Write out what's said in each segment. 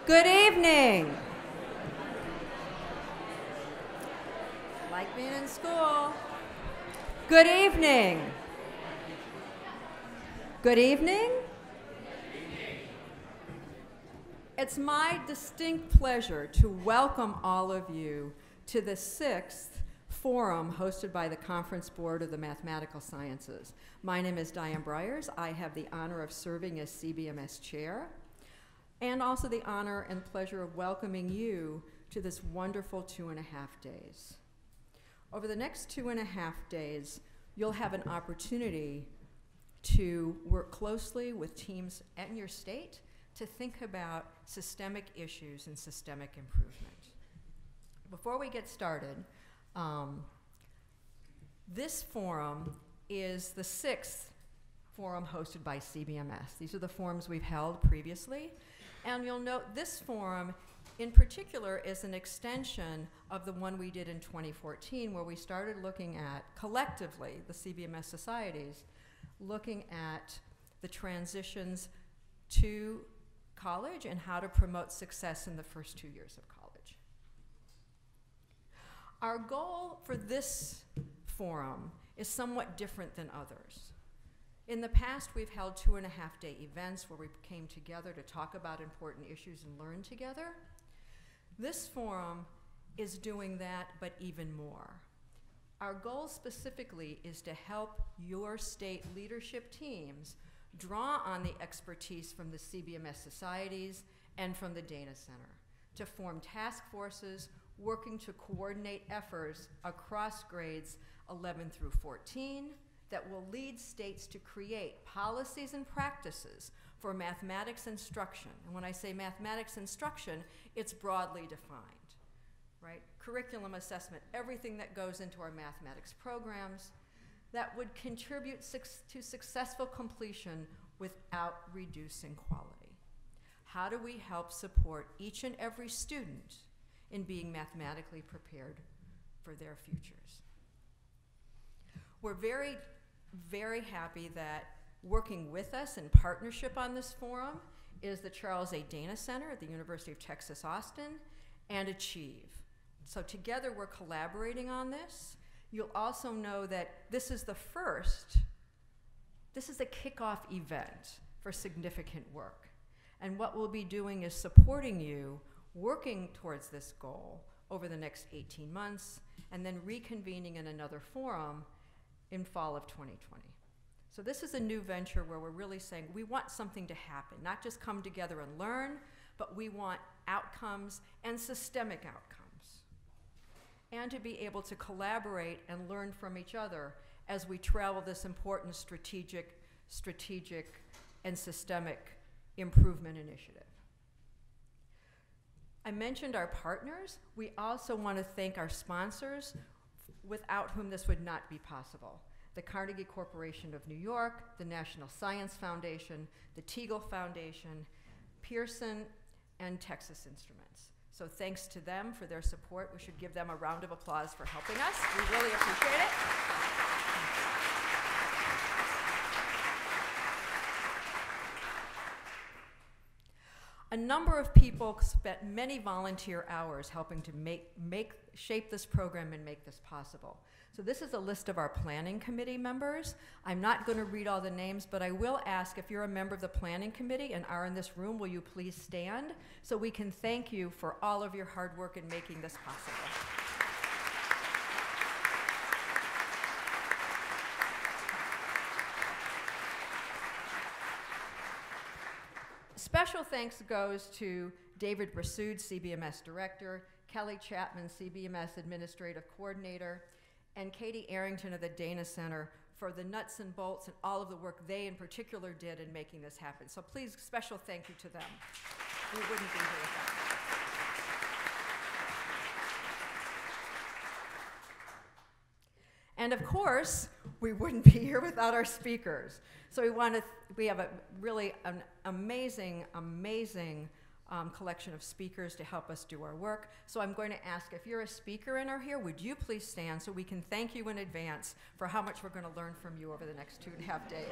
Good evening. Like being in school. Good evening. Good evening. It's my distinct pleasure to welcome all of you to the 6th forum hosted by the Conference Board of the Mathematical Sciences. My name is Diane Briars. I have the honor of serving as CBMS chair, and also the honor and pleasure of welcoming you to this wonderful 2.5 days. Over the next 2.5 days, you'll have an opportunity to work closely with teams in your state to think about systemic issues and systemic improvement. Before we get started, this forum is the 6th forum hosted by CBMS. These are the forums we've held previously. And you'll note this forum in particular is an extension of the one we did in 2014, where we started looking at, collectively, the CBMS societies, looking at the transitions to college and how to promote success in the first 2 years of college. Our goal for this forum is somewhat different than others. In the past, we've held 2.5-day events where we came together to talk about important issues and learn together. This forum is doing that, but even more. Our goal specifically is to help your state leadership teams draw on the expertise from the CBMS societies and from the Dana Center to form task forces working to coordinate efforts across grades 11 through 14 that will lead states to create policies and practices for mathematics instruction. And when I say mathematics instruction, it's broadly defined, right? Curriculum assessment, everything that goes into our mathematics programs that would contribute to successful completion without reducing quality. How do we help support each and every student in being mathematically prepared for their futures? We're very, very happy that working with us in partnership on this forum is the Charles A. Dana Center at the University of Texas, Austin, and Achieve. So together we're collaborating on this. You'll also know that this is a kickoff event for significant work. And what we'll be doing is supporting you, working towards this goal over the next 18 months, and then reconvening in another forum in fall of 2020. So this is a new venture where we're really saying we want something to happen, not just come together and learn, but we want outcomes and systemic outcomes, and to be able to collaborate and learn from each other as we travel this important strategic and systemic improvement initiative. I mentioned our partners. We also want to thank our sponsors, without whom this would not be possible. The Carnegie Corporation of New York, the National Science Foundation, the Teagle Foundation, Pearson, and Texas Instruments. So thanks to them for their support. We should give them a round of applause for helping us. We really appreciate it. A number of people spent many volunteer hours helping to shape this program and make this possible. So this is a list of our planning committee members. I'm not going to read all the names, but I will ask, if you're a member of the planning committee and are in this room, will you please stand so we can thank you for all of your hard work in making this possible. Special thanks goes to David Rassoud, CBMS Director, Kelly Chapman, CBMS Administrative Coordinator, and Katie Arrington of the Dana Center for the nuts and bolts and all of the work they in particular did in making this happen. So please, special thank you to them. We wouldn't be here without them. And of course, we wouldn't be here without our speakers. So we have an amazing collection of speakers to help us do our work. So I'm going to ask, if you're a speaker and are here, would you please stand so we can thank you in advance for how much we're going to learn from you over the next 2.5 days.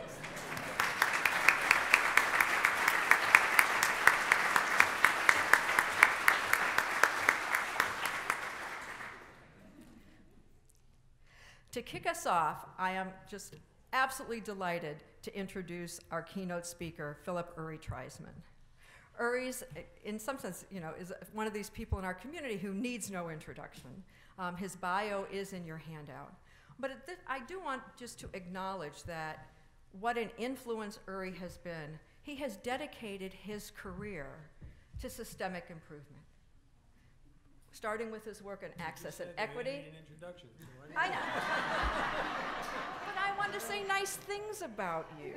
kick us off, I am just absolutely delighted to introduce our keynote speaker, Philip Uri Treisman. Uri's, in some sense, is one of these people in our community who needs no introduction. His bio is in your handout. But I do want just to acknowledge that what an influence Uri has been. He has dedicated his career to systemic improvement, starting with his work in access and equity. An introduction. I know. But I want to say nice things about you.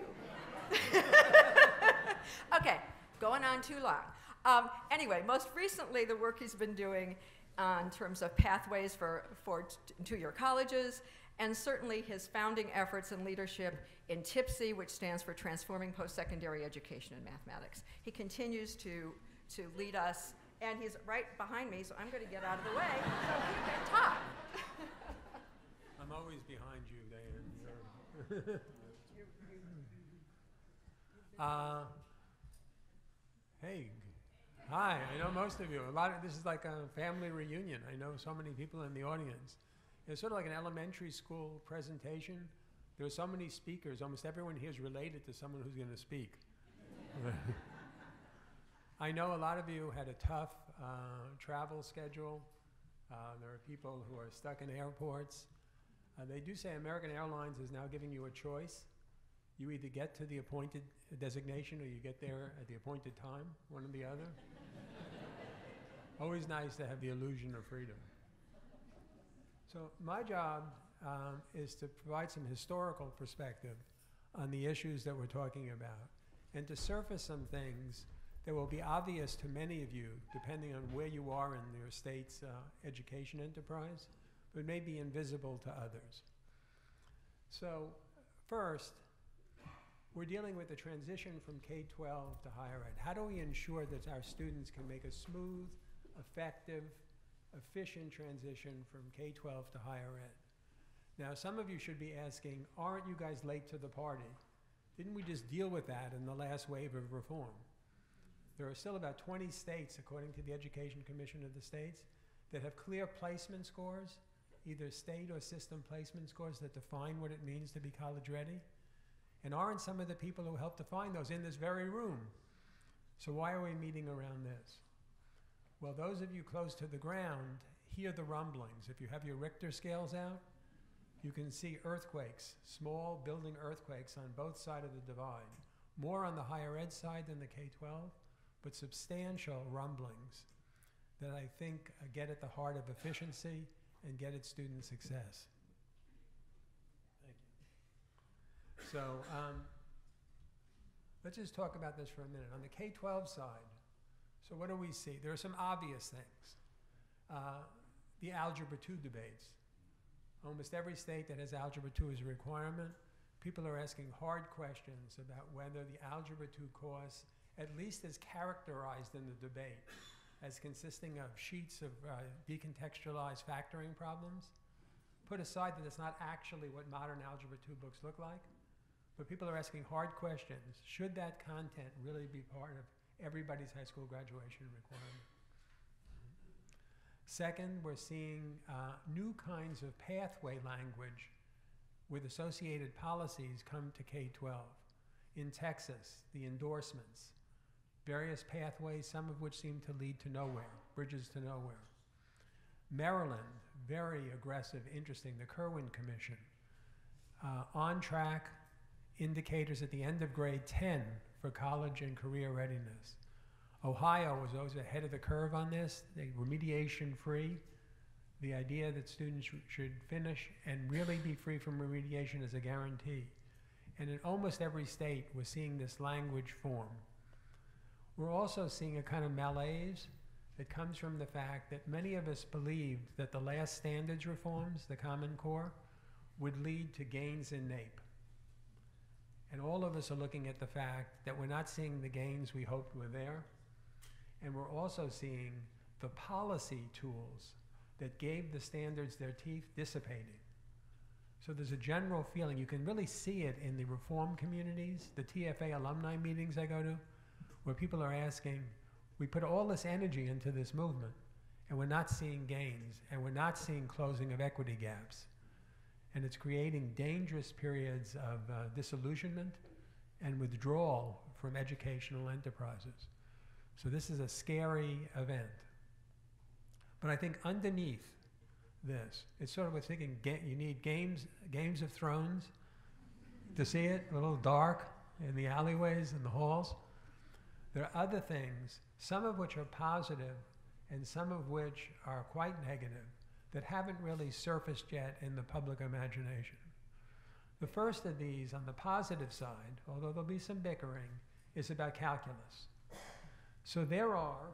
Okay, going on too long. Anyway, most recently, the work he's been doing in terms of pathways for two-year colleges, and certainly his founding efforts and leadership in TIPSY, which stands for Transforming Post-Secondary Education in Mathematics. He continues to lead us, and he's right behind me, so I'm going to get out of the way so he can talk. I'm always behind you, Diane. Hey, hi, I know most of you. This is like a family reunion. I know so many people in the audience. It's sort of like an elementary school presentation. There are so many speakers. Almost everyone here is related to someone who's going to speak. I know a lot of you had a tough travel schedule. There are people who are stuck in airports. They do say American Airlines is now giving you a choice. You either get to the appointed designation or you get there at the appointed time, one or the other. Always nice to have the illusion of freedom. So my job is to provide some historical perspective on the issues that we're talking about and to surface some things that will be obvious to many of you depending on where you are in your state's education enterprise, but may be invisible to others. So first, we're dealing with the transition from K-12 to higher ed. How do we ensure that our students can make a smooth, effective, efficient transition from K-12 to higher ed? Now, some of you should be asking, aren't you guys late to the party? Didn't we just deal with that in the last wave of reform? There are still about 20 states, according to the Education Commission of the States, that have clear placement scores, either state or system placement scores that define what it means to be college ready. And aren't some of the people who helped define those in this very room? So why are we meeting around this? Well, those of you close to the ground hear the rumblings. If you have your Richter scales out, you can see earthquakes, small building earthquakes on both sides of the divide. More on the higher ed side than the K-12, but substantial rumblings that I think get at the heart of efficiency and get at student success. Thank you. So let's just talk about this for a minute. On the K-12 side, so what do we see? There are some obvious things. The Algebra 2 debates. Almost every state that has Algebra 2 as a requirement, people are asking hard questions about whether the Algebra 2 course, at least as characterized in the debate, as consisting of sheets of decontextualized factoring problems. Put aside that it's not actually what modern Algebra 2 books look like, but people are asking hard questions. Should that content really be part of everybody's high school graduation requirement? Second, we're seeing new kinds of pathway language with associated policies come to K-12. In Texas, the endorsements, various pathways, some of which seem to lead to nowhere, bridges to nowhere. Maryland, very aggressive, interesting, the Kirwan Commission. On track indicators at the end of grade 10 for college and career readiness. Ohio was always ahead of the curve on this. They remediation free. The idea that students should finish and really be free from remediation is a guarantee. And in almost every state, we're seeing this language form. We're also seeing a kind of malaise that comes from the fact that many of us believed that the last standards reforms, the Common Core, would lead to gains in NAEP. And all of us are looking at the fact that we're not seeing the gains we hoped were there. And we're also seeing the policy tools that gave the standards their teeth dissipating. So there's a general feeling, you can really see it in the reform communities, the TFA alumni meetings I go to, where people are asking, we put all this energy into this movement, and we're not seeing gains, and we're not seeing closing of equity gaps. and it's creating dangerous periods of disillusionment and withdrawal from educational enterprises. So this is a scary event. But I think underneath this, it's sort of we're thinking you need Games of Thrones to see it, a little dark in the alleyways and the halls. There are other things, some of which are positive and some of which are quite negative, that haven't really surfaced yet in the public imagination. The first of these, on the positive side, although there'll be some bickering, is about calculus. So there are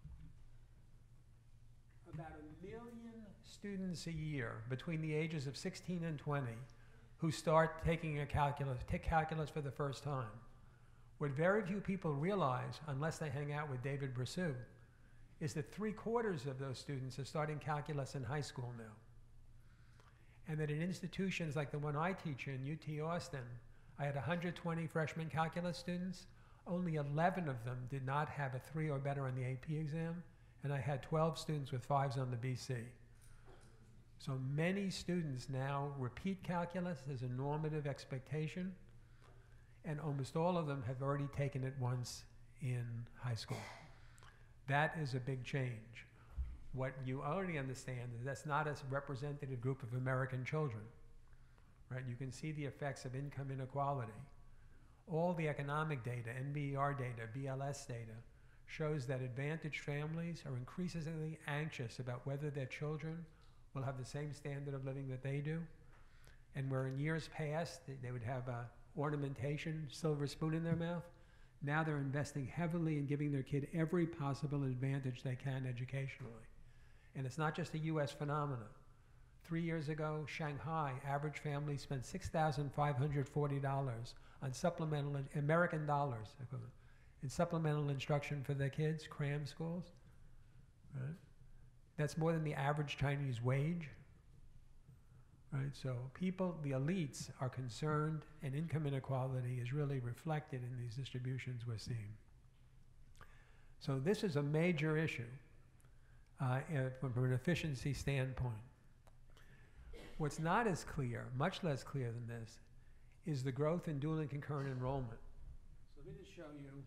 about 1 million students a year between the ages of 16 and 20 who start take calculus for the first time. What very few people realize, unless they hang out with David Brissou, is that 3/4 of those students are starting calculus in high school now. And that in institutions like the one I teach in, UT Austin, I had 120 freshman calculus students. Only 11 of them did not have a 3 or better on the AP exam, and I had 12 students with 5s on the BC. So many students now repeat calculus as a normative expectation, and almost all of them have already taken it once in high school. That is a big change. What you already understand is that's not a representative group of American children, right? You can see the effects of income inequality. All the economic data, NBER data, BLS data, shows that advantaged families are increasingly anxious about whether their children will have the same standard of living that they do. And where in years past they would have a ornamentation, silver spoon in their mouth, now they're investing heavily in giving their kid every possible advantage they can educationally. And it's not just a US phenomenon. 3 years ago, Shanghai, average family spent $6,540 on supplemental, American dollars, in supplemental instruction for their kids, cram schools. Right? That's more than the average Chinese wage. Right? So people, the elites, are concerned, and income inequality is really reflected in these distributions we're seeing. So this is a major issue from an efficiency standpoint. What's not as clear, much less clear than this, is the growth in dual and concurrent enrollment. So let me just show you.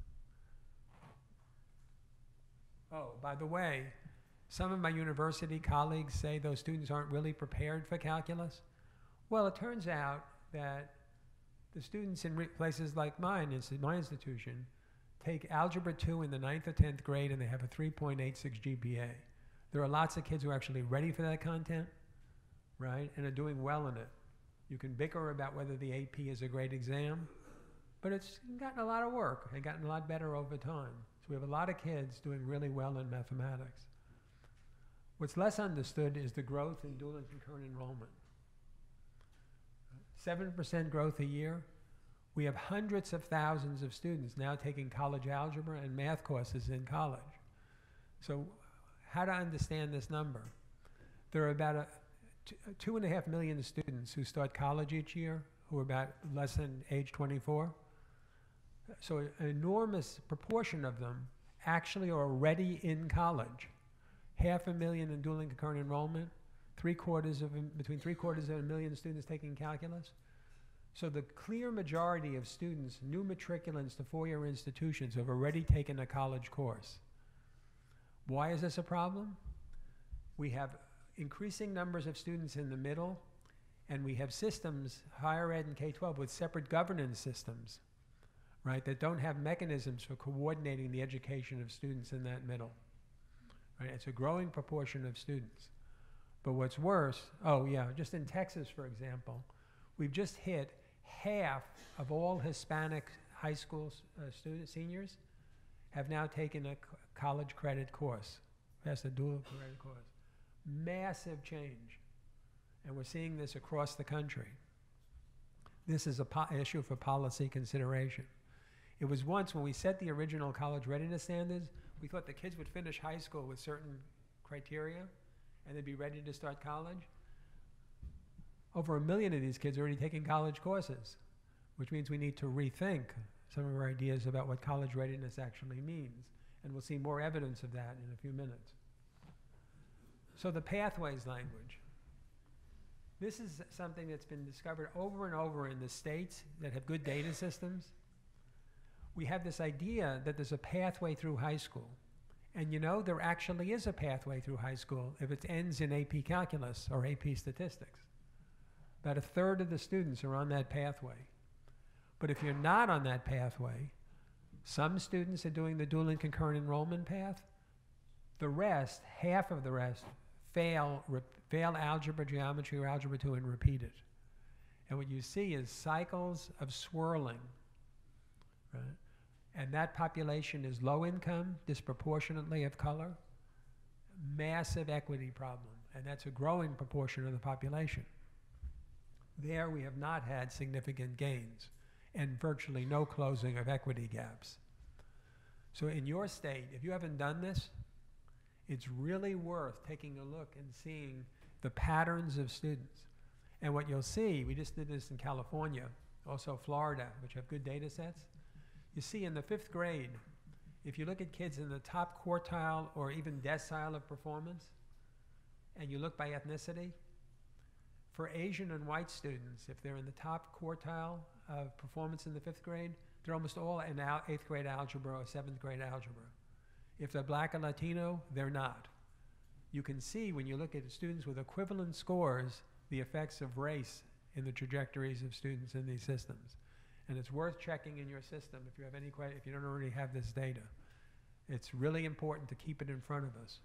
Oh, by the way, some of my university colleagues say those students aren't really prepared for calculus. Well, it turns out that the students in places like mine, my institution, take Algebra 2 in the 9th or 10th grade and they have a 3.86 GPA. There are lots of kids who are actually ready for that content, right, and are doing well in it. You can bicker about whether the AP is a great exam, but it's gotten a lot of work and gotten a lot better over time. So we have a lot of kids doing really well in mathematics. What's less understood is the growth in dual and concurrent enrollment. 7% growth a year. We have hundreds of thousands of students now taking college algebra and math courses in college. So how to understand this number? There are about 2.5 million students who start college each year who are about less than age 24. So an enormous proportion of them actually are already in college. 500,000 in dual and concurrent enrollment, between 3/4 of a million students taking calculus. So the clear majority of students, new matriculants to four-year institutions, have already taken a college course. Why is this a problem? We have increasing numbers of students in the middle, and we have systems, higher ed and K-12, with separate governance systems, right, that don't have mechanisms for coordinating the education of students in that middle. Right? It's a growing proportion of students. But what's worse, just in Texas, for example, we've just hit half of all Hispanic high school seniors have now taken a college credit course. That's a dual credit course. Massive change. And we're seeing this across the country. This is an issue for policy consideration. It was once when we set the original college readiness standards, we thought the kids would finish high school with certain criteria and they'd be ready to start college. Over 1 million of these kids are already taking college courses, which means we need to rethink some of our ideas about what college readiness actually means. And we'll see more evidence of that in a few minutes. So the pathways language. This is something that's been discovered over and over in the states that have good data systems. We have this idea that there's a pathway through high school. And you know, there actually is a pathway through high school if it ends in AP Calculus or AP Statistics. About a third of the students are on that pathway. But if you're not on that pathway, some students are doing the dual and concurrent enrollment path. The rest, half of the rest, fail algebra, geometry, or algebra 2 and repeat it. And what you see is cycles of swirling, right? And that population is low income, disproportionately of color, massive equity problem, and that's a growing proportion of the population. There we have not had significant gains and virtually no closing of equity gaps. So in your state, if you haven't done this, it's really worth taking a look and seeing the patterns of students. And what you'll see, we just did this in California, also Florida, which have good data sets. You see in the 5th grade, if you look at kids in the top quartile or even decile of performance, and you look by ethnicity, for Asian and white students, if they're in the top quartile of performance in the 5th grade, they're almost all in 8th grade algebra or 7th grade algebra. If they're black and Latino, they're not. You can see when you look at students with equivalent scores, the effects of race in the trajectories of students in these systems. And it's worth checking in your system if you have any if you don't already have this data. It's really important to keep it in front of us.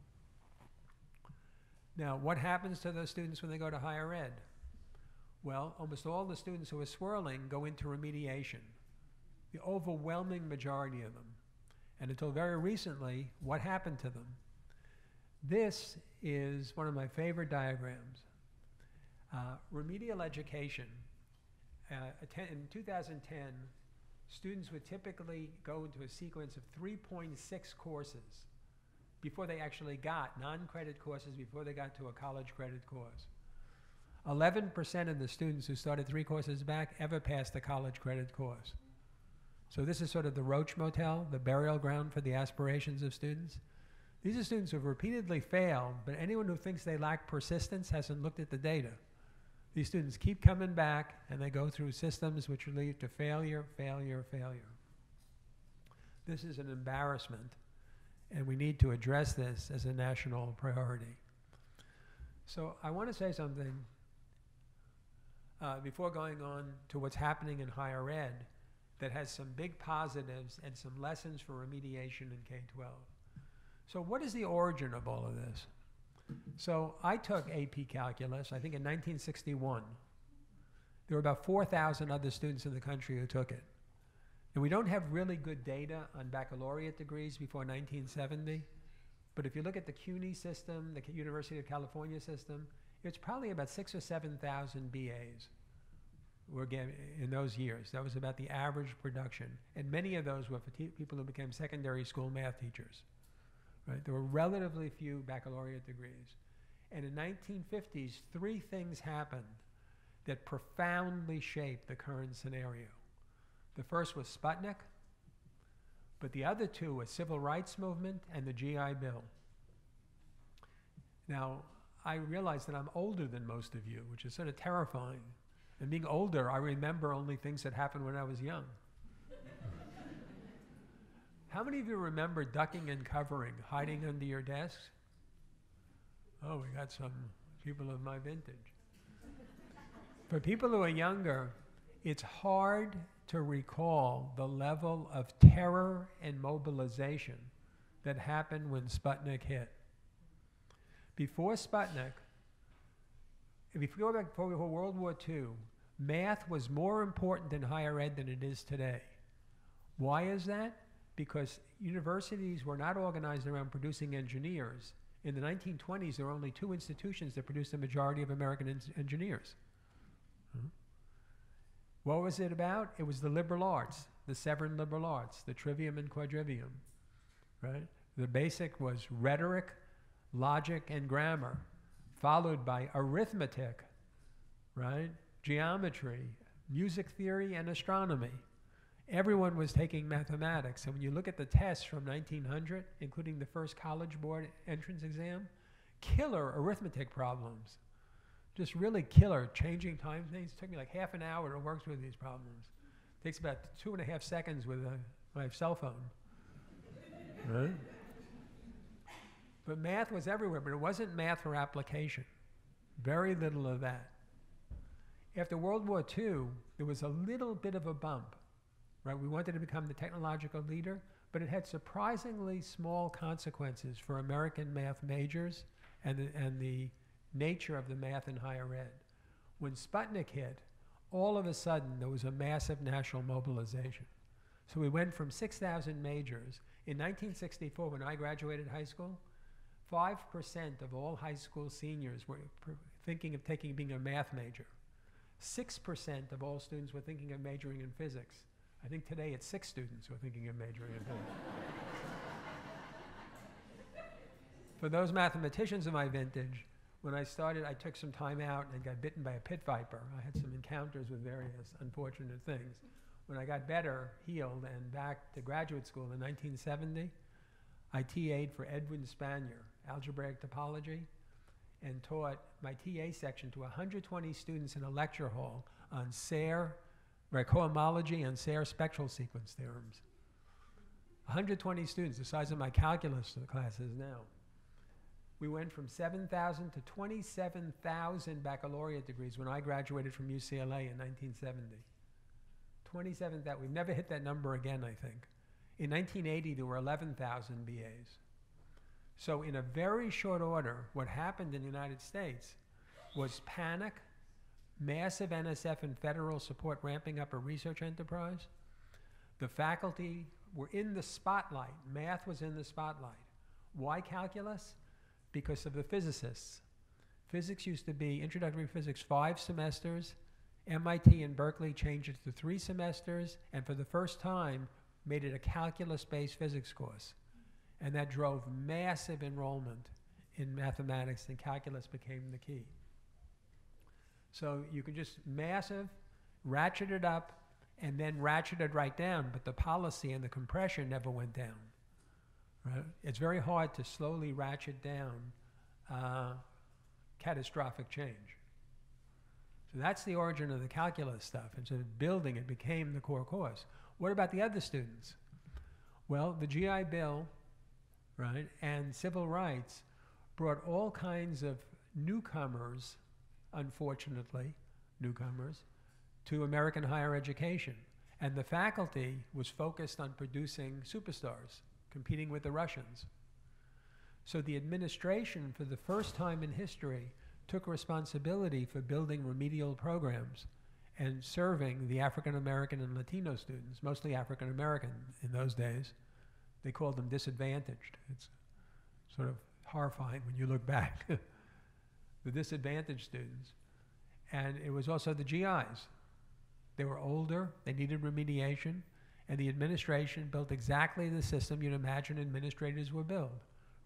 Now, what happens to those students when they go to higher ed? Well, almost all the students who are swirling go into remediation, the overwhelming majority of them. And until very recently, what happened to them? This is one of my favorite diagrams. Remedial education. In 2010, students would typically go into a sequence of 3.6 courses before they actually got non-credit courses, before they got to a college credit course. 11% of the students who started 3 courses back ever passed a college credit course. So this is sort of the Roach Motel, the burial ground for the aspirations of students. These are students who have repeatedly failed, but anyone who thinks they lack persistence hasn't looked at the data. These students keep coming back, and they go through systems which lead to failure, failure, failure. This is an embarrassment, and we need to address this as a national priority. So I want to say something before going on to what's happening in higher ed that has some big positives and some lessons for remediation in K-12. So what is the origin of all of this? So I took AP Calculus, I think in 1961. There were about 4,000 other students in the country who took it. And we don't have really good data on baccalaureate degrees before 1970. But if you look at the CUNY system, the University of California system, it's probably about 6,000 or 7,000 BAs were in those years. That was about the average production. And many of those were for people who became secondary school math teachers. Right? There were relatively few baccalaureate degrees. And in the 1950s, 3 things happened that profoundly shaped the current scenario. The first was Sputnik, but the other 2 were civil rights movement and the GI Bill. Now, I realize that I'm older than most of you, which is sort of terrifying. And being older, I remember only things that happened when I was young. How many of you remember ducking and covering, hiding under your desks? Oh, we got some people of my vintage. For people who are younger, it's hard to recall the level of terror and mobilization that happened when Sputnik hit. Before Sputnik, if you go back before World War II, math was more important in higher ed than it is today. Why is that? Because universities were not organized around producing engineers. In the 1920s, there were only 2 institutions that produced the majority of American engineers. What was it about? It was the liberal arts, the 7 liberal arts, the trivium and quadrivium, right? The basic was rhetoric, logic, and grammar, followed by arithmetic, right? Geometry, music theory, and astronomy. Everyone was taking mathematics. And when you look at the tests from 1900, including the first College Board entrance exam, killer arithmetic problems. just really killer, changing time things. It took me like half an hour to work through these problems. It takes about 2.5 seconds with my cell phone. Right? But math was everywhere, but it wasn't math for application. Very little of that. After World War II, there was a little bit of a bump. Right? We wanted to become the technological leader, but it had surprisingly small consequences for American math majors and the nature of the math in higher ed. When Sputnik hit, all of a sudden there was a massive national mobilization. So we went from 6,000 majors. In 1964, when I graduated high school, 5% of all high school seniors were thinking of being a math major. 6% of all students were thinking of majoring in physics. I think today it's 6 students who are thinking of majoring in physics. For those mathematicians of my vintage, when I started, I took some time out and got bitten by a pit viper. I had some encounters with various unfortunate things. When I got better, healed, and back to graduate school in 1970, I TA'd for Edwin Spanier, algebraic topology, and taught my TA section to 120 students in a lecture hall on Sayre cohomology and Sayre spectral sequence theorems. 120 students, the size of my calculus classes now. We went from 7,000 to 27,000 baccalaureate degrees when I graduated from UCLA in 1970. 27,000. We've never hit that number again, I think. In 1980, there were 11,000 BAs. So in a very short order, what happened in the United States was panic, massive NSF and federal support ramping up a research enterprise. The faculty were in the spotlight. Math was in the spotlight. Why calculus? Because of the physicists. Physics used to be introductory physics 5 semesters. MIT and Berkeley changed it to 3 semesters, and for the first time made it a calculus-based physics course. And that drove massive enrollment in mathematics, and calculus became the key. So you could just massive, ratchet it up, and then ratchet it right down, but the policy and the compression never went down. Right? It's very hard to slowly ratchet down catastrophic change. So that's the origin of the calculus stuff. And so building it became the core course. What about the other students? Well, the GI Bill, right, and civil rights brought all kinds of newcomers, unfortunately, newcomers, to American higher education. And the faculty was focused on producing superstars, competing with the Russians. So the administration, for the first time in history, took responsibility for building remedial programs and serving the African American and Latino students, mostly African American in those days. They called them disadvantaged. It's sort of horrifying when you look back. The disadvantaged students. And it was also the GIs. They were older, they needed remediation, and the administration built exactly the system you'd imagine administrators would build.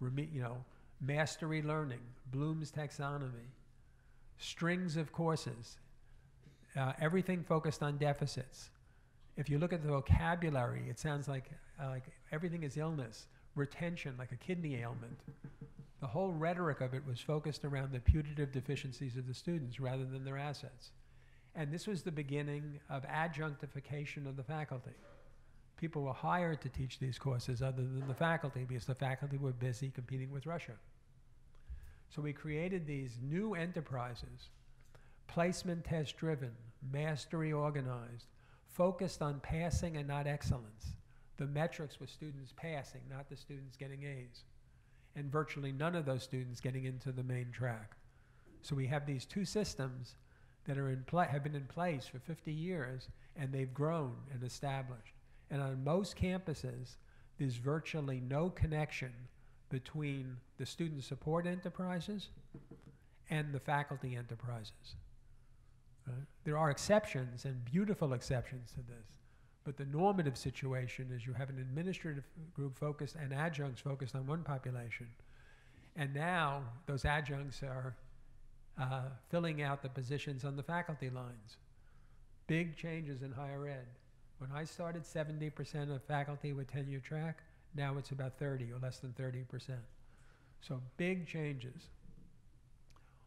Mastery learning, Bloom's taxonomy, strings of courses, everything focused on deficits. If you look at the vocabulary, it sounds like everything is illness, retention, like a kidney ailment. The whole rhetoric of it was focused around the putative deficiencies of the students rather than their assets. And this was the beginning of adjunctification of the faculty. People were hired to teach these courses other than the faculty because the faculty were busy competing with Russia. So we created these new enterprises, placement test driven, mastery organized, focused on passing and not excellence. The metrics were students passing, not the students getting A's. And virtually none of those students getting into the main track. So we have these two systems that are have been in place for 50 years, and they've grown and established. And on most campuses, there's virtually no connection between the student support enterprises and the faculty enterprises. Right? There are exceptions, and beautiful exceptions to this, but the normative situation is you have an administrative group focused and adjuncts focused on one population, and now those adjuncts are filling out the positions on the faculty lines. Big changes in higher ed. When I started, 70% of faculty with tenure track. Now it's about 30 or less than 30%. So big changes.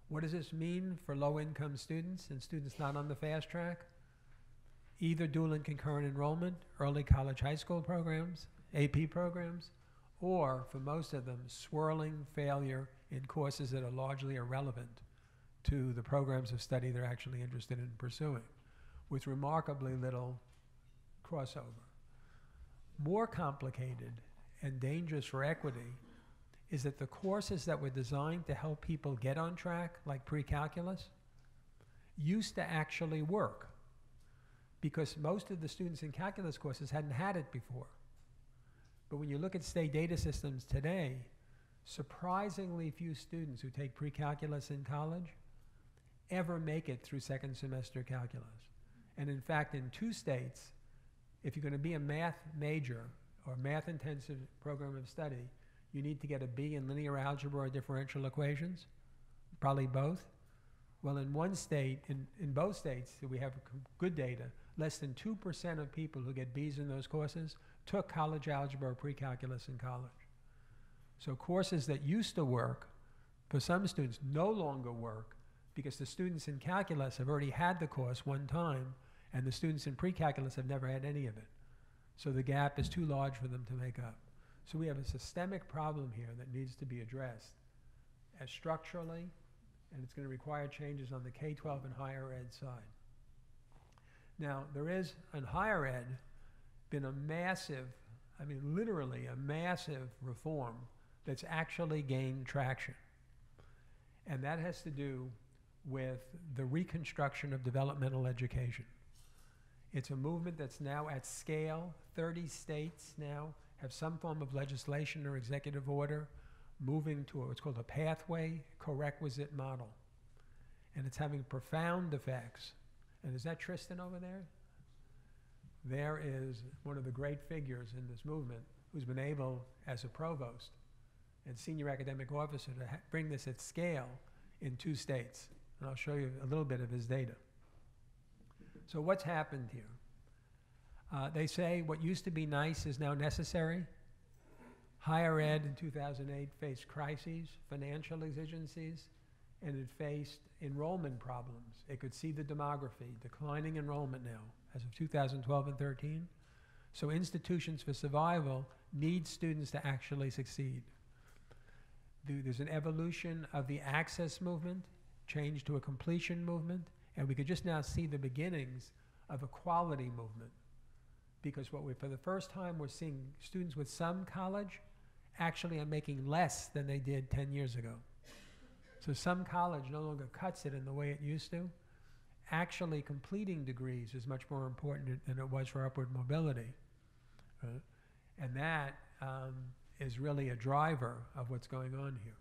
What does this mean for low-income students and students not on the fast track? Either dual and concurrent enrollment, early college high school programs, AP programs, or for most of them, swirling failure in courses that are largely irrelevant to the programs of study they're actually interested in pursuing, with remarkably little crossover. More complicated and dangerous for equity is that the courses that were designed to help people get on track, like pre-calculus, used to actually work because most of the students in calculus courses hadn't had it before. But when you look at state data systems today, surprisingly few students who take pre-calculus in college ever make it through second semester calculus. And in fact, in 2 states, if you're going to be a math major or math-intensive program of study, you need to get a B in linear algebra or differential equations, probably both. Well, in one state, in both states, we have good data, less than 2% of people who get Bs in those courses took college algebra or pre-calculus in college. So courses that used to work, for some students, no longer work because the students in calculus have already had the course one time, and the students in pre-calculus have never had any of it. So the gap is too large for them to make up. So we have a systemic problem here that needs to be addressed as structurally, and it's going to require changes on the K-12 and higher ed side. Now, there is, on higher ed, been a massive, I mean literally a massive reform that's actually gained traction. And that has to do with the reconstruction of developmental education. It's a movement that's now at scale. 30 states now have some form of legislation or executive order moving to what's called a pathway co-requisite model. And it's having profound effects. And is that Tristan over there? There is one of the great figures in this movement who's been able, as a provost and senior academic officer, to bring this at scale in 2 states. And I'll show you a little bit of his data. So what's happened here? They say what used to be nice is now necessary. Higher ed in 2008 faced crises, financial exigencies, and it faced enrollment problems. It could see the demography, declining enrollment now as of 2012 and 13. So institutions for survival need students to actually succeed. There's an evolution of the access movement, change to a completion movement, and we could just now see the beginnings of a quality movement. Because what we, for the first time, we're seeing students with some college actually are making less than they did 10 years ago. So some college no longer cuts it in the way it used to. Actually completing degrees is much more important than it was for upward mobility. And that is really a driver of what's going on here.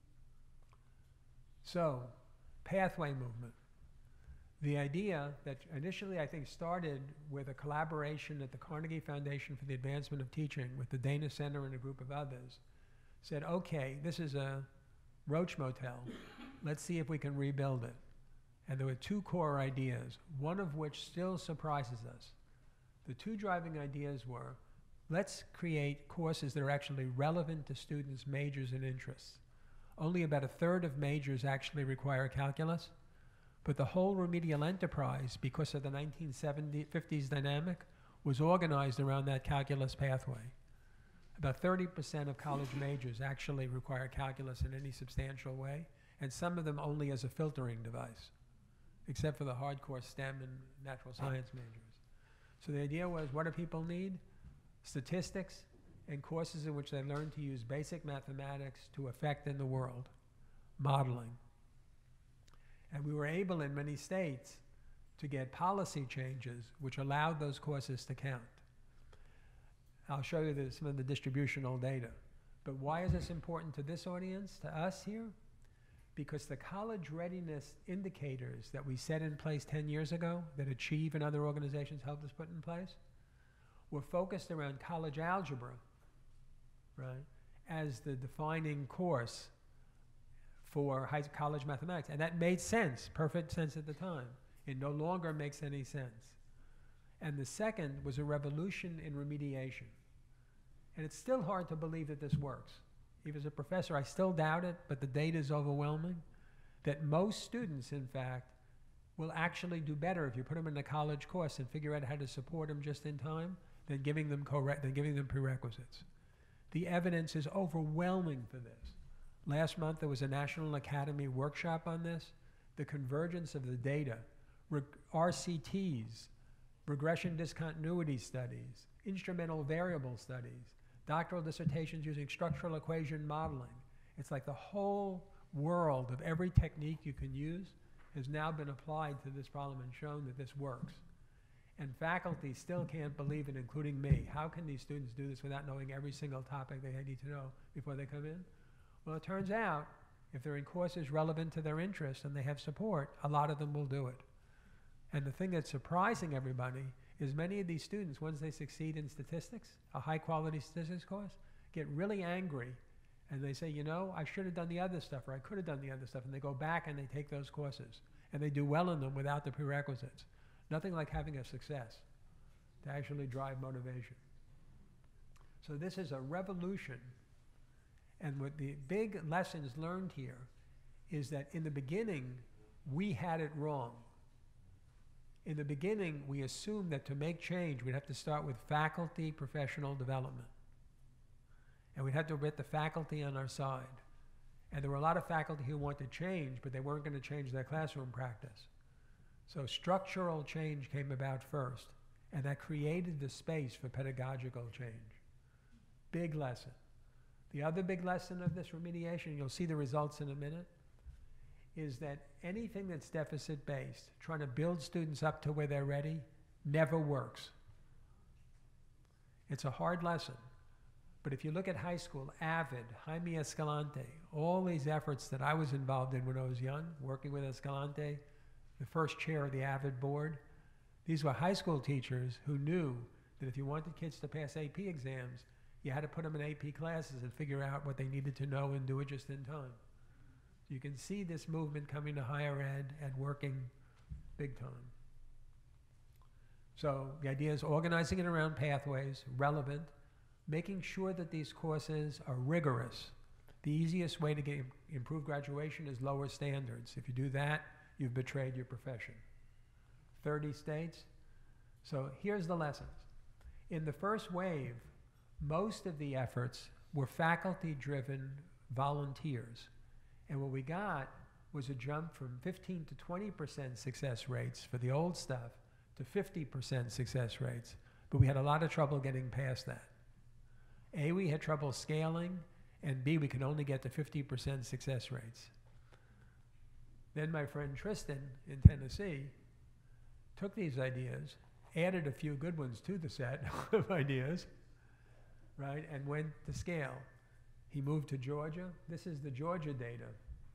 So, pathway movement. The idea that initially I think started with a collaboration at the Carnegie Foundation for the Advancement of Teaching with the Dana Center and a group of others, said, okay, this is a roach motel. Let's see if we can rebuild it. And there were 2 core ideas, one of which still surprises us. The 2 driving ideas were, let's create courses that are actually relevant to students' majors and interests. Only about 1/3 of majors actually require calculus, but the whole remedial enterprise, because of the 1950s dynamic, was organized around that calculus pathway. About 30% of college majors actually require calculus in any substantial way, and some of them only as a filtering device, except for the hardcore STEM and natural science majors. So the idea was, what do people need? Statistics and courses in which they learn to use basic mathematics to affect in the world, modeling. And we were able in many states to get policy changes which allowed those courses to count. I'll show you some of the distributional data. But why is this important to this audience, to us here? Because the college readiness indicators that we set in place 10 years ago, that Achieve and other organizations helped us put in place, were focused around college algebra, right, as the defining course for college mathematics. And that made sense, perfect sense at the time. It no longer makes any sense. And the second was a revolution in remediation. And it's still hard to believe that this works. Even as a professor, I still doubt it, but the data is overwhelming. that most students, in fact, will actually do better if you put them in a college course and figure out how to support them just in time than giving them prerequisites. The evidence is overwhelming for this. Last month there was a National Academy workshop on this. The convergence of the data, RCTs, regression discontinuity studies, instrumental variable studies, doctoral dissertations using structural equation modeling. It's like the whole world of every technique you can use has now been applied to this problem and shown that this works. And faculty still can't believe it, including me. How can these students do this without knowing every single topic they need to know before they come in? Well, it turns out, if they're in courses relevant to their interests and they have support, a lot of them will do it. And the thing that's surprising everybody is many of these students, once they succeed in statistics, a high-quality statistics course, get really angry. And they say, you know, I should have done the other stuff, or I could have done the other stuff. And they go back and they take those courses. And they do well in them without the prerequisites. Nothing like having a success to actually drive motivation. So this is a revolution. And what the big lessons learned here is that in the beginning, we had it wrong. In the beginning, we assumed that to make change, we'd have to start with faculty professional development. And we'd have to get the faculty on our side. And there were a lot of faculty who wanted to change, but they weren't going to change their classroom practice. So structural change came about first, and that created the space for pedagogical change. Big lesson. The other big lesson of this remediation, you'll see the results in a minute, is that anything that's deficit-based, trying to build students up to where they're ready, never works. It's a hard lesson. But if you look at high school, AVID, Jaime Escalante, all these efforts that I was involved in when I was young, working with Escalante, the first chair of the AVID board, these were high school teachers who knew that if you wanted kids to pass AP exams, you had to put them in AP classes and figure out what they needed to know and do it just in time. So you can see this movement coming to higher ed and working big time. So the idea is organizing it around pathways, relevant, making sure that these courses are rigorous. The easiest way to get improved graduation is lower standards. If you do that, you've betrayed your profession. 30 states. So here's the lessons. In the first wave, most of the efforts were faculty-driven volunteers. And what we got was a jump from 15 to 20% success rates for the old stuff to 50% success rates. But we had a lot of trouble getting past that. A, we had trouble scaling, and B, we could only get to 50% success rates. Then my friend Tristan in Tennessee took these ideas, added a few good ones to the set of ideas, right, and went to scale. He moved to Georgia. This is the Georgia data.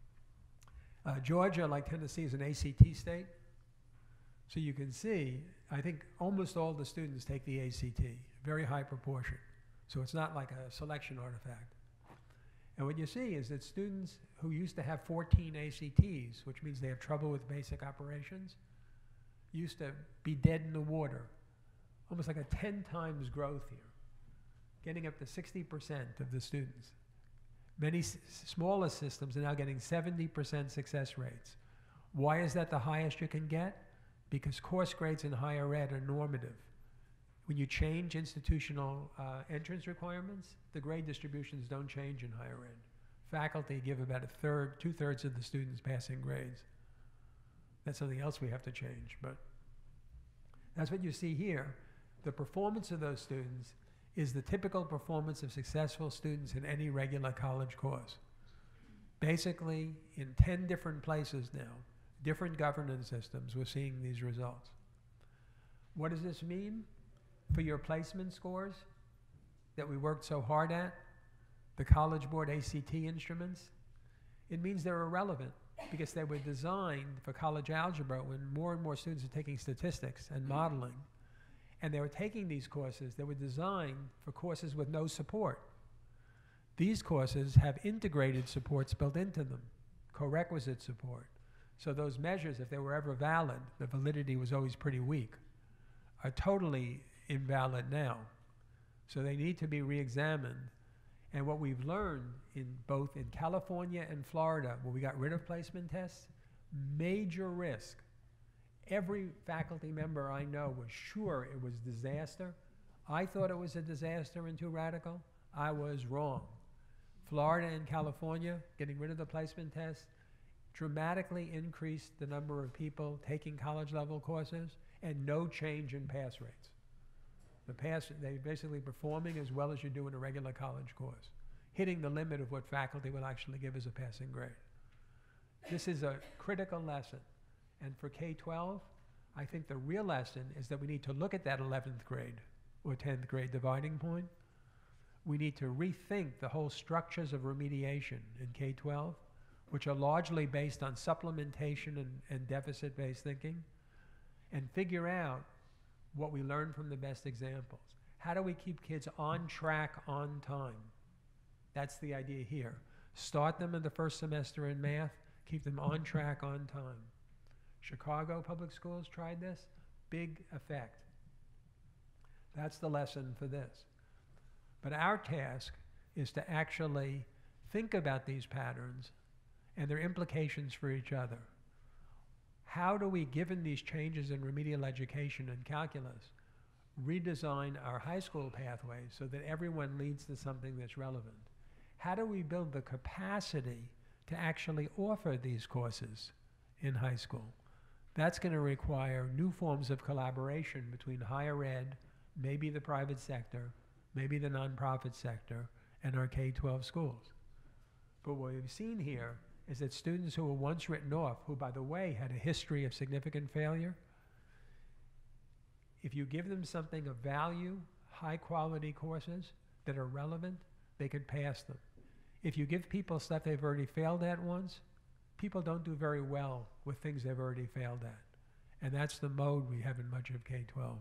Georgia, like Tennessee, is an ACT state. So you can see, I think almost all the students take the ACT, very high proportion. So it's not like a selection artifact. And what you see is that students who used to have 14 ACTs, which means they have trouble with basic operations, used to be dead in the water. Almost like a 10 times growth here, getting up to 60% of the students. Many smaller systems are now getting 70% success rates. Why is that the highest you can get? Because course grades in higher ed are normative. When you change institutional entrance requirements, the grade distributions don't change in higher ed. Faculty give about two-thirds of the students passing grades. That's something else we have to change, but that's what you see here. The performance of those students is the typical performance of successful students in any regular college course. Basically, in 10 different places now, different governance systems, we're seeing these results. What does this mean for your placement scores that we worked so hard at, the College Board ACT instruments? It means they're irrelevant because they were designed for college algebra when more and more students are taking statistics and modeling. And they were taking these courses that were designed for courses with no support. These courses have integrated supports built into them, co-requisite support. So those measures, if they were ever valid, the validity was always pretty weak, are totally invalid now. So they need to be re-examined. And what we've learned in both in California and Florida, where we got rid of placement tests, major risk. Every faculty member I know was sure it was disaster. I thought it was a disaster and too radical. I was wrong. Florida and California, getting rid of the placement test, dramatically increased the number of people taking college-level courses and no change in pass rates. They're basically performing as well as you do in a regular college course, hitting the limit of what faculty will actually give as a passing grade. This is a critical lesson. And for K-12, I think the real lesson is that we need to look at that 11th grade or 10th grade dividing point. We need to rethink the whole structures of remediation in K-12, which are largely based on supplementation and deficit-based thinking, and figure out what we learn from the best examples. How do we keep kids on track, on time? That's the idea here. Start them in the first semester in math, keep them on track, on time. Chicago Public Schools tried this, big effect. That's the lesson for this. But our task is to actually think about these patterns and their implications for each other. How do we, given these changes in remedial education and calculus, redesign our high school pathways so that everyone leads to something that's relevant? How do we build the capacity to actually offer these courses in high school? That's going to require new forms of collaboration between higher ed, maybe the private sector, maybe the nonprofit sector, and our K-12 schools. But what we've seen here is that students who were once written off, who, by the way, had a history of significant failure, if you give them something of value, high-quality courses that are relevant, they could pass them. If you give people stuff they've already failed at once, people don't do very well with things they've already failed at. And that's the mode we have in much of K-12.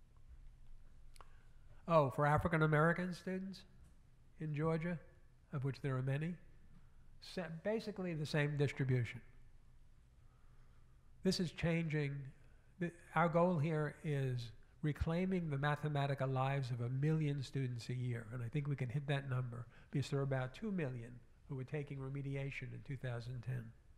Oh, for African American students in Georgia, of which there are many, basically the same distribution. This is changing. Our goal here is reclaiming the mathematical lives of 1 million students a year, and I think we can hit that number because there are about 2 million who were taking remediation in 2010.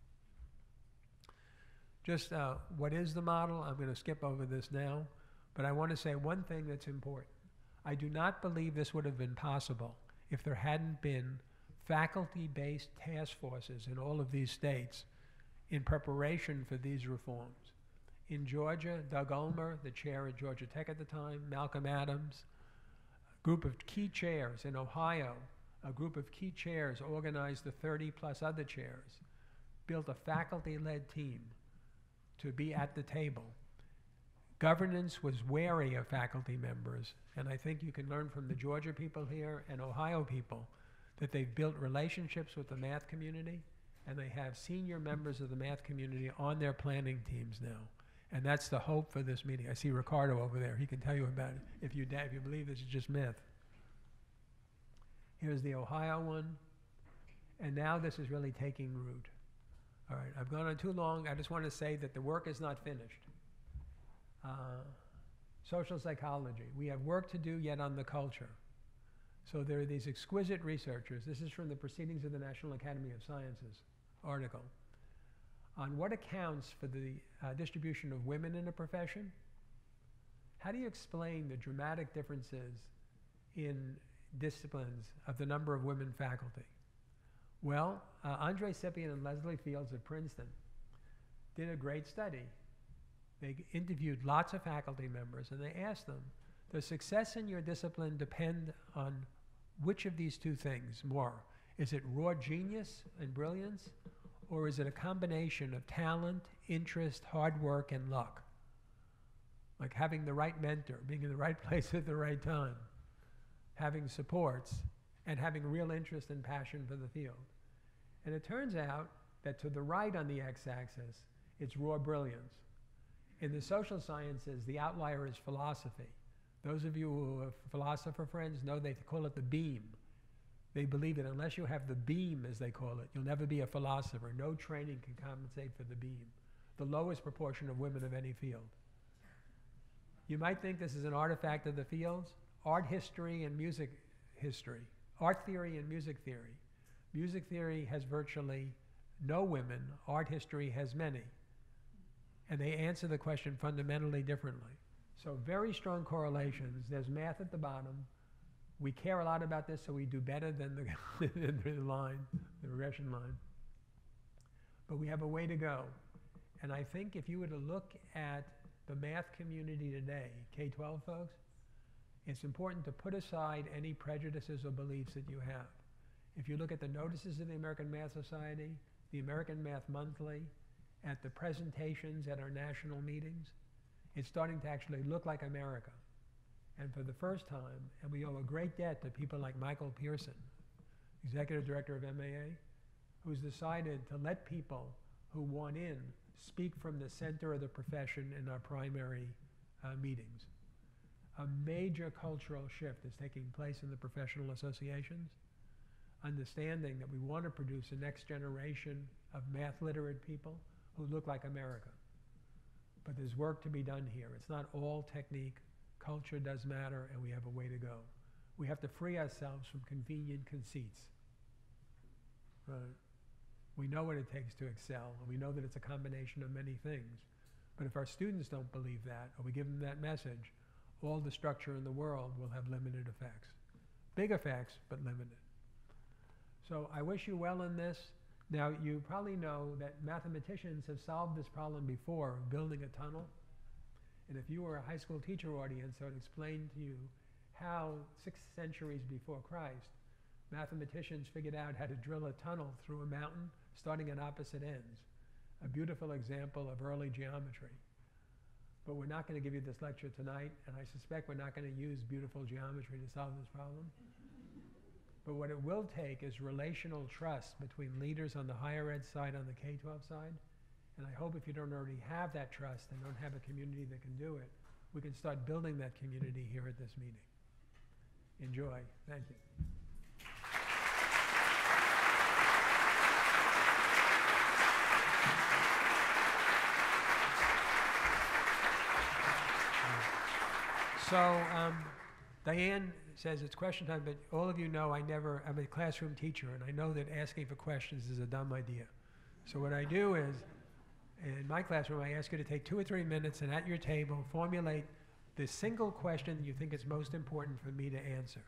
Just what is the model? I'm going to skip over this now, but I want to say one thing that's important. I do not believe this would have been possible if there hadn't been faculty-based task forces in all of these states in preparation for these reforms. In Georgia, Doug Ulmer, the chair at Georgia Tech at the time, Malcolm Adams, a group of key chairs. In Ohio, a group of key chairs organized the 30-plus other chairs, built a faculty-led team to be at the table. Governance was wary of faculty members, and I think you can learn from the Georgia people here and Ohio people that they've built relationships with the math community, and they have senior members of the math community on their planning teams now. And that's the hope for this meeting. I see Ricardo over there. He can tell you about it if you believe this is just myth. Here's the Ohio one. And now this is really taking root. All right, I've gone on too long. I just want to say that the work is not finished. Social psychology. We have work to do yet on the culture. So there are these exquisite researchers. This is from the Proceedings of the National Academy of Sciences article on what accounts for the distribution of women in a profession. How do you explain the dramatic differences in disciplines of the number of women faculty? Well, Andre Sippian and Leslie Fields at Princeton did a great study. They interviewed lots of faculty members and they asked them, does success in your discipline depend on which of these two things more? Is it raw genius and brilliance, or is it a combination of talent, interest, hard work, and luck? Like having the right mentor, being in the right place at the right time, having supports, and having real interest and passion for the field. And it turns out that to the right on the x-axis, it's raw brilliance. In the social sciences, the outlier is philosophy. Those of you who are philosopher friends know they call it the beam. They believe that unless you have the beam, as they call it, you'll never be a philosopher. No training can compensate for the beam. The lowest proportion of women of any field. You might think this is an artifact of the fields. Art history and music history art theory and music theory. Music theory has virtually no women. Art history has many. And they answer the question fundamentally differently. So very strong correlations. There's math at the bottom. We care a lot about this, so we do better than the line, the regression line. But we have a way to go. And I think if you were to look at the math community today, K-12 folks, it's important to put aside any prejudices or beliefs that you have. If you look at the notices of the American Math Society, the American Math Monthly, at the presentations at our national meetings, it's starting to actually look like America. And for the first time, and we owe a great debt to people like Michael Pearson, Executive Director of MAA, who's decided to let people who want in speak from the center of the profession in our primary meetings. A major cultural shift is taking place in the professional associations, understanding that we want to produce a next generation of math literate people who look like America. But there's work to be done here. It's not all technique. Culture does matter, and we have a way to go. We have to free ourselves from convenient conceits. Right. We know what it takes to excel, and we know that it's a combination of many things. But if our students don't believe that, or we give them that message, all the structure in the world will have limited effects. Big effects, but limited. So I wish you well in this. Now, you probably know that mathematicians have solved this problem before, building a tunnel. And if you were a high school teacher audience, I would explain to you how 6 centuries before Christ, mathematicians figured out how to drill a tunnel through a mountain, starting at opposite ends. A beautiful example of early geometry. But we're not going to give you this lecture tonight, and I suspect we're not going to use beautiful geometry to solve this problem. But what it will take is relational trust between leaders on the higher ed side, on the K-12 side. And I hope if you don't already have that trust and don't have a community that can do it, we can start building that community here at this meeting. Enjoy. Thank you. So Diane says it's question time, but all of you know I'm a classroom teacher, and I know that asking for questions is a dumb idea. So what I do is, in my classroom, I ask you to take 2 or 3 minutes and at your table formulate the single question you think is most important for me to answer.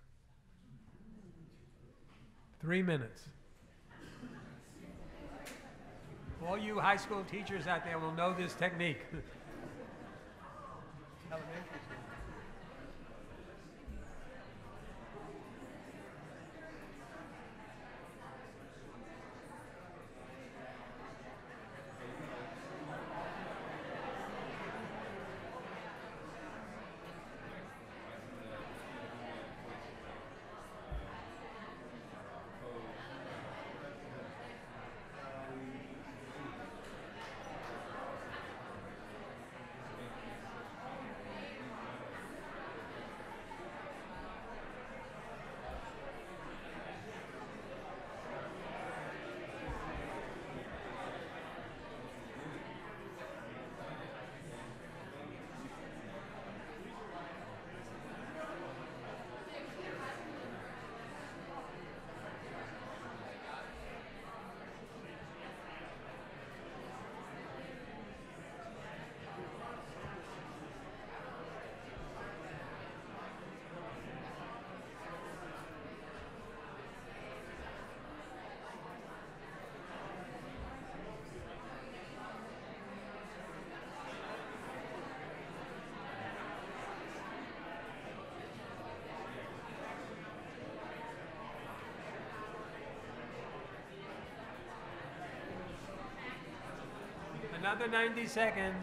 3 minutes. All you high school teachers out there will know this technique. Another 90 seconds.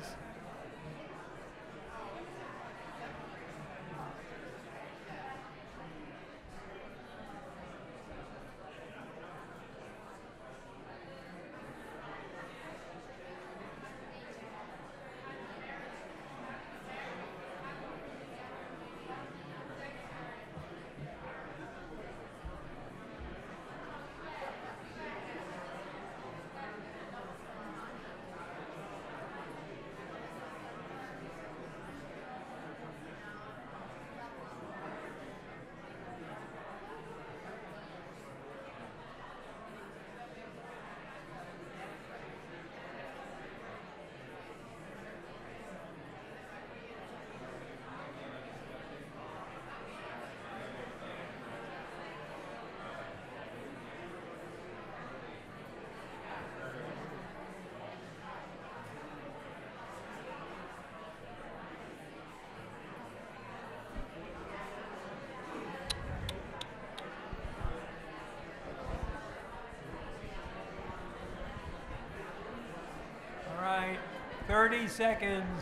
30 seconds.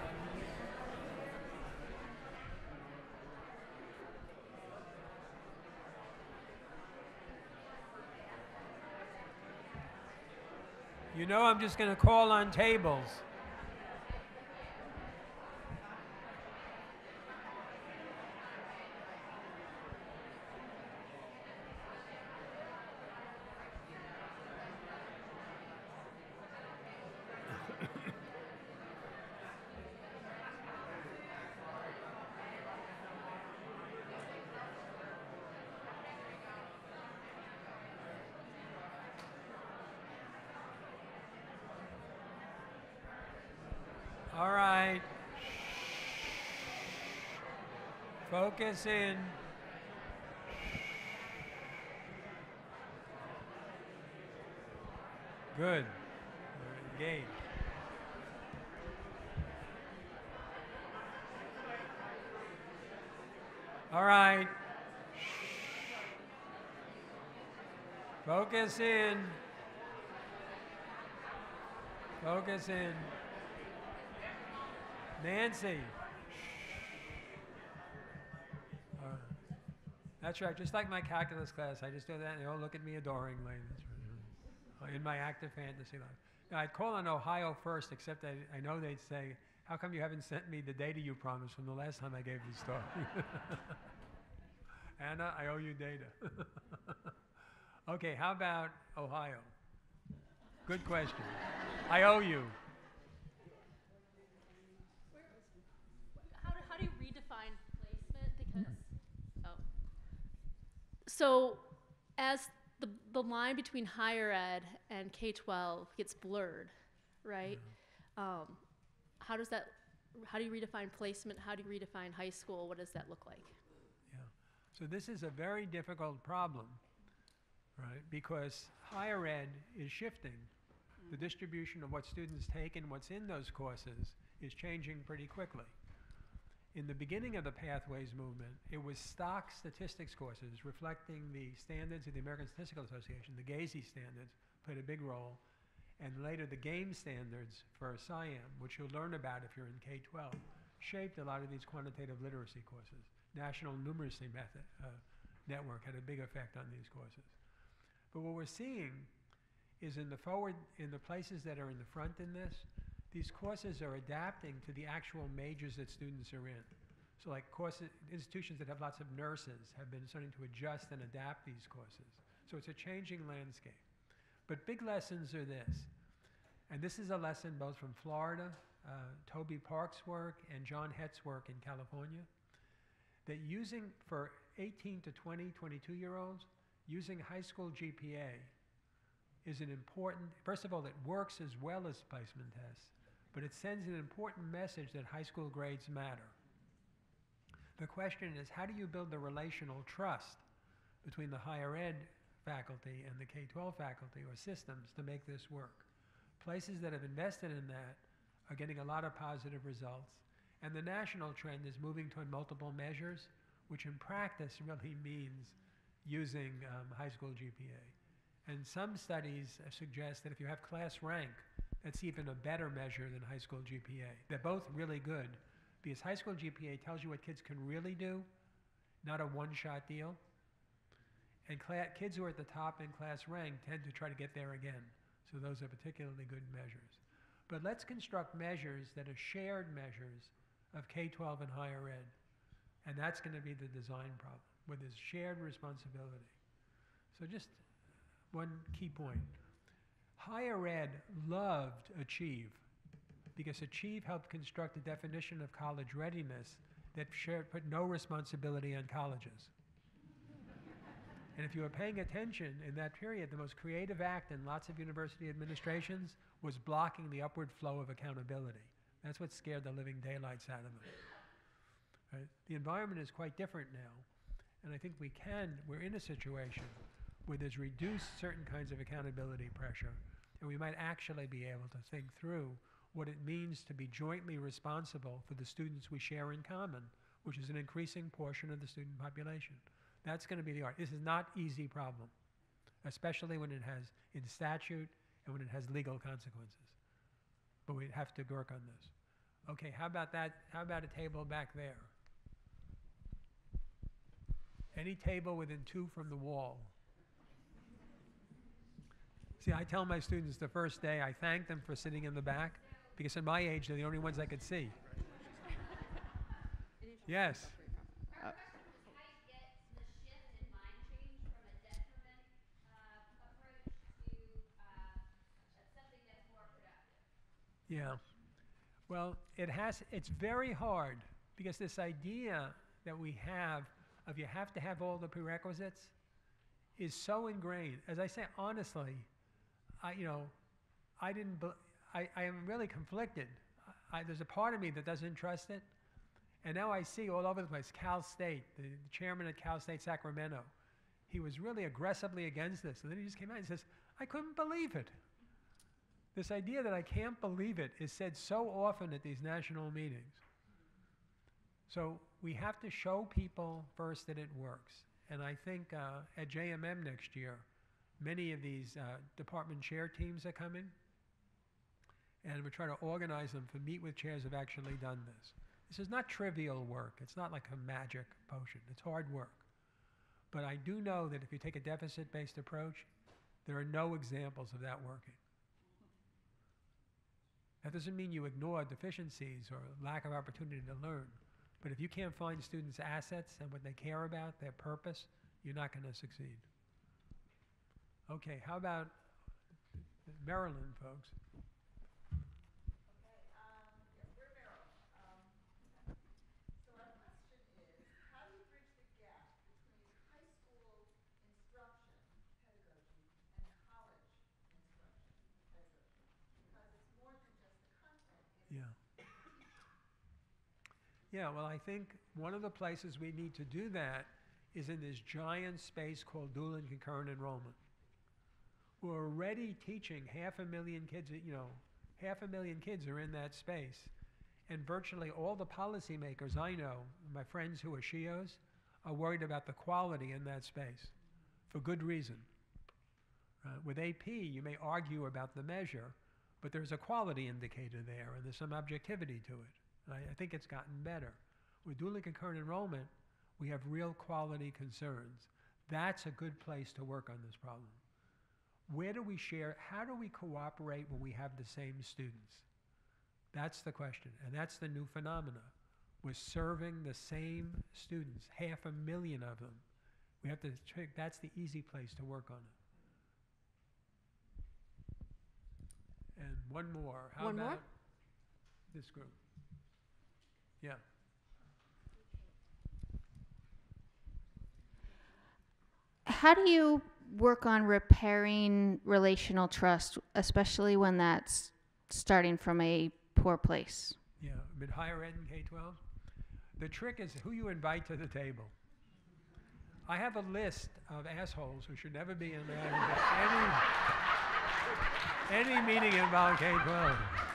You know I'm just going to call on tables. All right. Focus in. Good. We're engaged. All right. Focus in. Focus in. Nancy. That's right, just like my calculus class, I just do that and they all look at me adoringly. In my active fantasy life. Now, I'd call on Ohio first, except I know they'd say, how come you haven't sent me the data you promised from the last time I gave this talk? Anna, I owe you data. Okay, how about Ohio? Good question. I owe you. How do you redefine placement? Because, so as the line between higher ed and K-12 gets blurred, right? How do you redefine placement? How do you redefine high school? What does that look like? Yeah, so this is a very difficult problem, right? Because higher ed is shifting. The distribution of what students take and what's in those courses is changing pretty quickly. In the beginning of the Pathways movement, it was stock statistics courses reflecting the standards of the American Statistical Association. The GAZE standards played a big role. And later the GAME standards for SIAM, which you'll learn about if you're in K-12, shaped a lot of these quantitative literacy courses. National Numeracy Network had a big effect on these courses. But what we're seeing is in the places that are in the front in this, these courses are adapting to the actual majors that students are in. So like institutions that have lots of nurses have been starting to adjust and adapt these courses. So it's a changing landscape. But big lessons are this, and this is a lesson both from Florida, Toby Park's work, and John Hett's work in California, that using for 18 to 20, 22-year-olds, using high school GPA is an important, first of all, it works as well as placement tests, but it sends an important message that high school grades matter. The question is, how do you build the relational trust between the higher ed faculty and the K-12 faculty or systems to make this work? Places that have invested in that are getting a lot of positive results, and the national trend is moving toward multiple measures, which in practice really means using high school GPA. And some studies suggest that if you have class rank, that's even a better measure than high school GPA. They're both really good, because high school GPA tells you what kids can really do, not a one-shot deal. And kids who are at the top in class rank tend to try to get there again. So those are particularly good measures. But let's construct measures that are shared measures of K-12 and higher ed. And that's going to be the design problem, where there's shared responsibility. So just one key point. Higher ed loved Achieve, because Achieve helped construct a definition of college readiness that put no responsibility on colleges. And if you were paying attention in that period, the most creative act in lots of university administrations was blocking the upward flow of accountability. That's what scared the living daylights out of them. Right? The environment is quite different now. And I think we're in a situation where there's reduced certain kinds of accountability pressure, and we might actually be able to think through what it means to be jointly responsible for the students we share in common, which is an increasing portion of the student population. That's going to be the art. This is not an easy problem, especially when it has in statute and when it has legal consequences. but we have to work on this. Okay, how about that? How about a table back there? Any table within 2 from the wall. See, I tell my students the first day, I thank them for sitting in the back, because at my age, they're the only ones I could see. Yes. Yeah. Well, it's very hard, because this idea that we have of you have to have all the prerequisites is so ingrained. As I say, honestly, I am really conflicted. There's a part of me that doesn't trust it. And now I see all over the place, Cal State, the chairman at Cal State Sacramento, he was really aggressively against this. And then he just came out and says, I couldn't believe it. This idea that I can't believe it is said so often at these national meetings. So we have to show people first that it works. And I think at JMM next year, many of these department chair teams are coming. And we're trying to organize them to meet with chairs who have actually done this. This is not trivial work. It's not like a magic potion. It's hard work. But I do know that if you take a deficit-based approach, there are no examples of that working. That doesn't mean you ignore deficiencies or lack of opportunity to learn. But if you can't find students' assets and what they care about, their purpose, you're not going to succeed. Okay, how about Maryland, folks? Yeah, well, I think one of the places we need to do that is in this giant space called dual and concurrent enrollment. We're already teaching 500,000 kids, 500,000 kids are in that space. And virtually all the policymakers I know, my friends who are SHIOs, are worried about the quality in that space for good reason. With AP, you may argue about the measure, but there's a quality indicator there, and there's some objectivity to it. I think it's gotten better. With dual and concurrent enrollment, we have real quality concerns. That's a good place to work on this problem. Where do we share? How do we cooperate when we have the same students? That's the question, and that's the new phenomena. We're serving the same students, 500,000 of them. We have to check, that's the easy place to work on it. And one more. How about this group? Yeah. How do you work on repairing relational trust, especially when that's starting from a poor place? Yeah, mid higher ed and K-12. The trick is who you invite to the table. I have a list of assholes who should never be in any meeting involving K-12.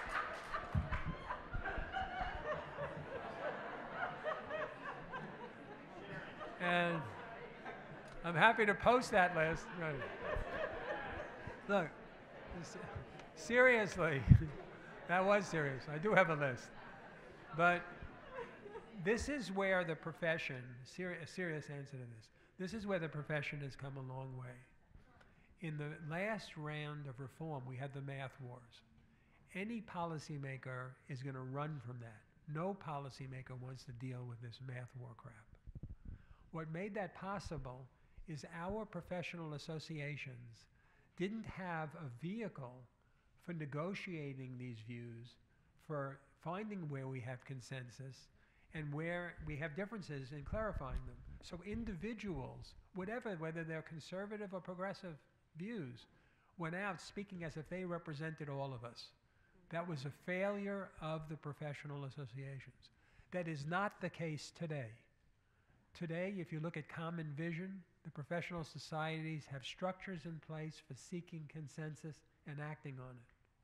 And I'm happy to post that list. Look, seriously, that was serious. I do have a list. But this is where the profession, a serious answer to this, this is where the profession has come a long way. In the last round of reform, we had the math wars. Any policymaker is going to run from that. No policymaker wants to deal with this math war crap. What made that possible is our professional associations didn't have a vehicle for negotiating these views, for finding where we have consensus and where we have differences and clarifying them. So individuals, whether they're conservative or progressive views, went out speaking as if they represented all of us. That was a failure of the professional associations. That is not the case today. Today, if you look at common vision, the professional societies have structures in place for seeking consensus and acting on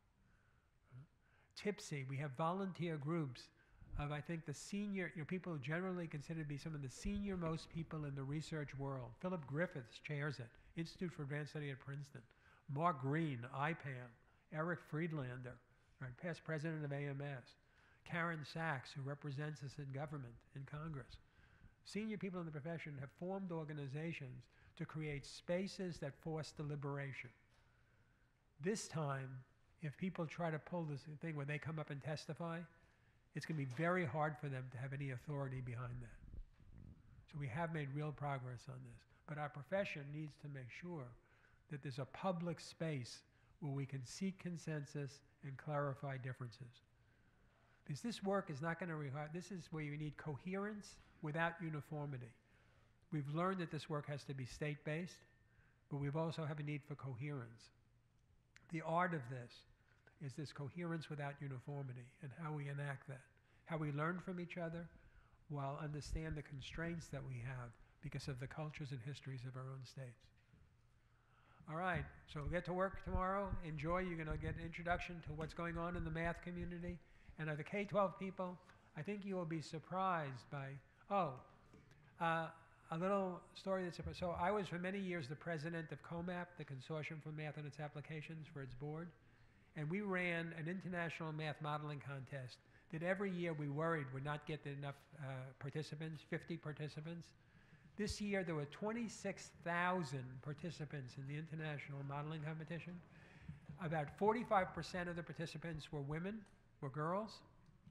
it. TIPSY, we have volunteer groups of, I think, the senior, people who generally considered to be some of the senior most people in the research world. Philip Griffiths chairs it, Institute for Advanced Study at Princeton. Mark Green, IPAM, Eric Friedlander, right? Past president of AMS, Karen Sachs, who represents us in government, in Congress. Senior people in the profession have formed organizations to create spaces that force deliberation. This time, if people try to pull this thing where they come up and testify, it's going to be very hard for them to have any authority behind that. So we have made real progress on this. But our profession needs to make sure that there's a public space where we can seek consensus and clarify differences. Because this work is not going to require, this is where you need coherence without uniformity. We've learned that this work has to be state-based, but we've also have a need for coherence. The art of this is this coherence without uniformity and how we enact that, how we learn from each other while understand the constraints that we have because of the cultures and histories of our own states. All right, so get to work tomorrow. Enjoy. You're going to get an introduction to what's going on in the math community. And the K-12 people, I think you will be surprised by, a little story that's, so I was for many years the president of COMAP, the Consortium for Math and Its Applications, for its board. And we ran an international math modeling contest that every year we worried would not get enough participants, 50 participants. This year there were 26,000 participants in the international modeling competition. About 45% of the participants were women, were girls.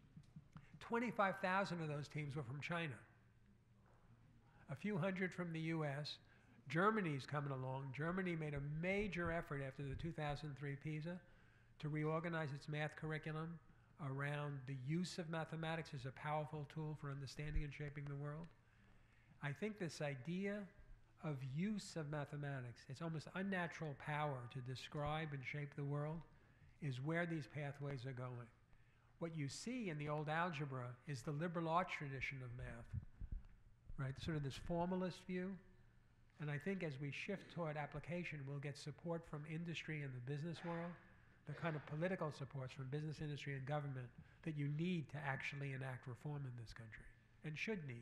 25,000 of those teams were from China. A few hundred from the US. Germany's coming along. Germany made a major effort after the 2003 PISA to reorganize its math curriculum around the use of mathematics as a powerful tool for understanding and shaping the world. I think this idea of use of mathematics, its almost unnatural power to describe and shape the world, is where these pathways are going. What you see in the old algebra is the liberal arts tradition of math, right? Sort of this formalist view. And I think as we shift toward application, we'll get support from industry and the business world, the kind of political supports from business, industry, and government that you need to actually enact reform in this country, and should need.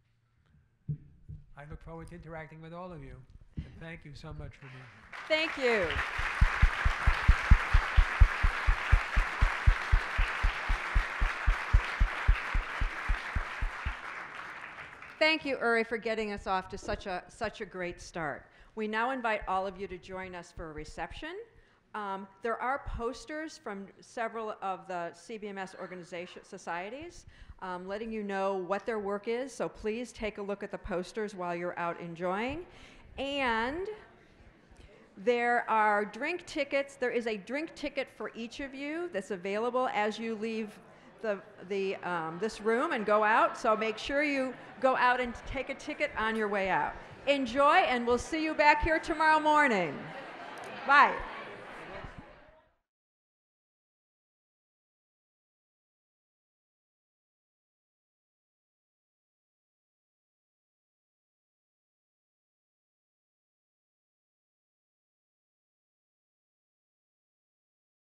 I look forward to interacting with all of you, and thank you so much for being here. Thank you. Thank you, Uri, for getting us off to such a great start. We now invite all of you to join us for a reception. There are posters from several of the CBMS organization societies letting you know what their work is, so please take a look at the posters while you're out enjoying. And there are drink tickets. There is a drink ticket for each of you that's available as you leave this room and go out, so make sure you go out and take a ticket on your way out. Enjoy, and we'll see you back here tomorrow morning. Bye.